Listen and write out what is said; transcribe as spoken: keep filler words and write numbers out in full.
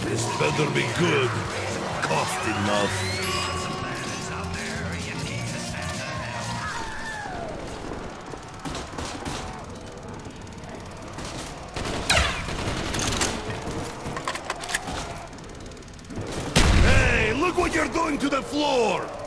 This better be good. Cost enough. Hey, look what you're doing to the floor!